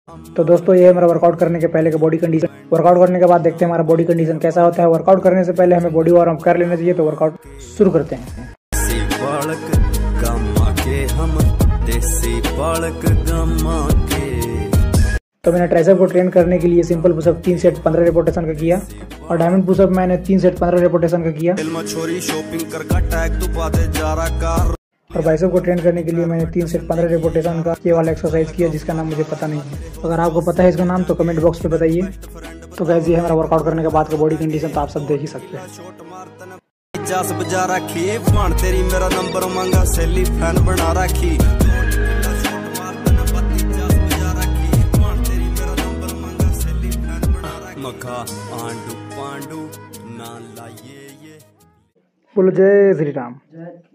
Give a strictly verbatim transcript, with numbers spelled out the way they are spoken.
तो दोस्तों ये है मेरा वर्कआउट करने के पहले का बॉडी कंडीशन। वर्कआउट करने के बाद देखते हैं हमारा बॉडी कंडीशन कैसा होता है। वर्कआउट करने से पहले हमें बॉडी वार्म कर लेना चाहिए। तो वर्कआउट शुरू करते हैं। तो मैंने ट्राइसेप को ट्रेन करने के लिए सिंपल पुशअप तीन सेट पंद्रह रेपिटेशन का किया और डायमंड पुशअप मैंने तीन सेट पंद्रह रेपिटेशन का किया। और बाइसेप को ट्रेन करने के लिए मैंने तीन सेट पंद्रह रेपिटेशन का ये वाला एक्सरसाइज किया जिसका नाम मुझे पता नहीं है। अगर आपको पता है इसका नाम तो कमेंट बॉक्स पे बताइए। तो गाइस ये है मेरा वर्कआउट करने के बाद का बॉडी कंडीशन, तो आप सब देख ही सकते हैं। तेरी मेरा नंबर मांगा सेली फैन बना रखी। बोलो जय श्री राम।